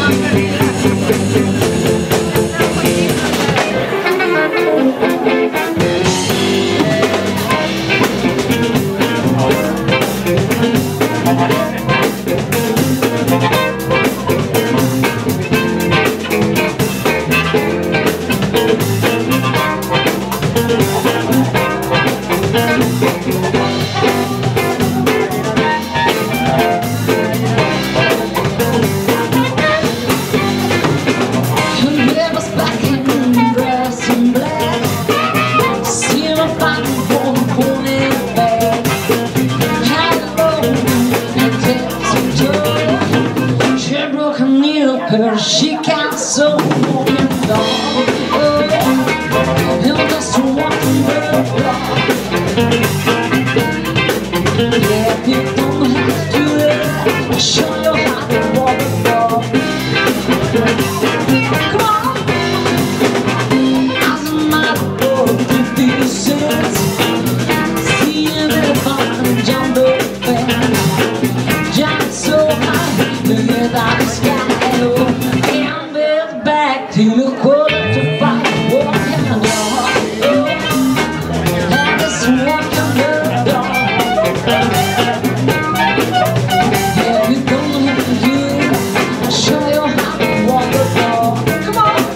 She got so fucking long, and just walking her dog. Yeah, you don't have to do it. Show you how to walk the dog. Come on, as a matter of 50 cents, seeing the fun jump the fence, jump so high, look at that sky. To the quarter to 5, walking the dog, and just walking the dog. Yeah, you don't have to do it. I'll show you how to walk the dog. Come on.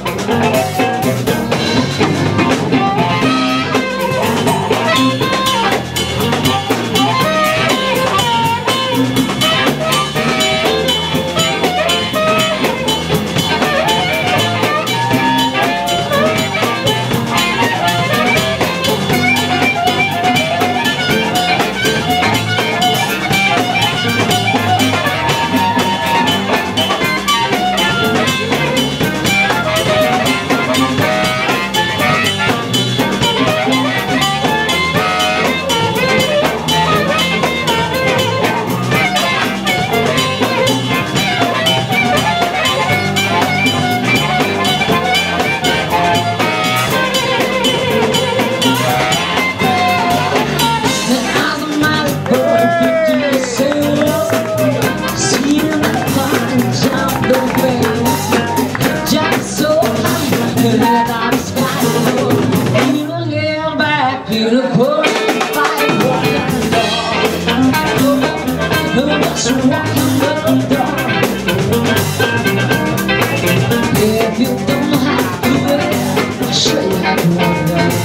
If you don't know how to do it, I'll show you how to walk the dog.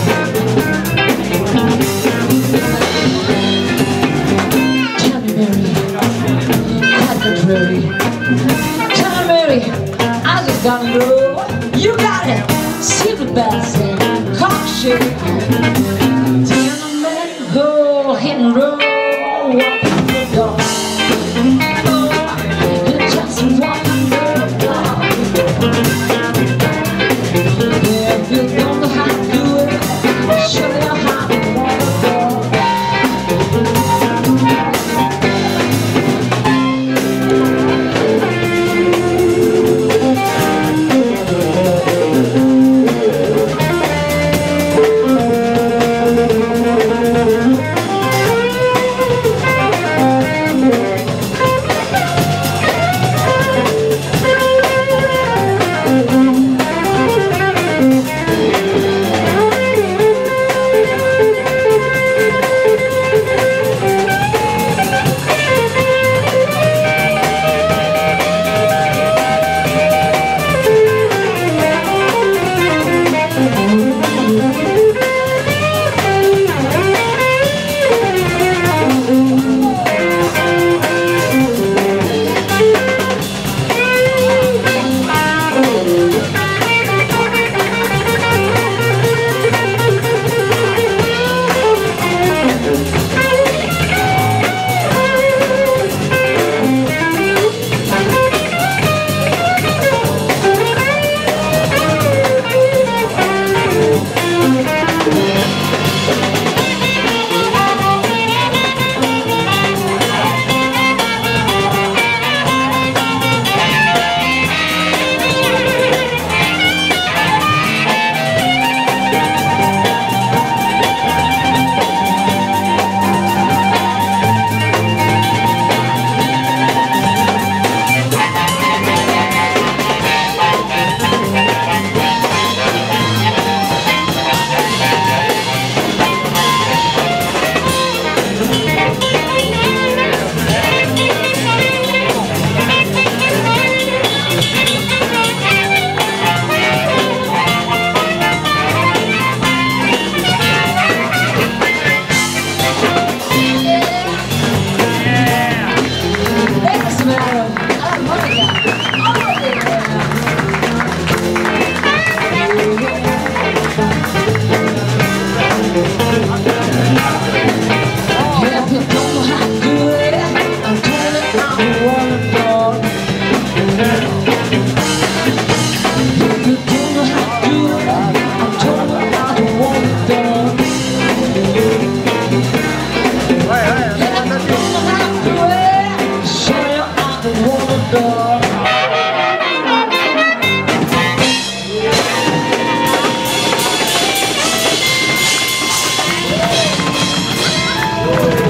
Tell me, Mary, quite contrary. Tell me, Mary, I just gotta grow. You got it, see the best and cock shit. Tell me, Mary, go hit and roll, walk the dog. Woo!